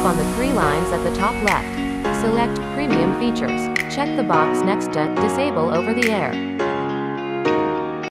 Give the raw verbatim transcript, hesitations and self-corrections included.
on the three lines at the top left. Select Premium Features. Check the box next to Disable over the air.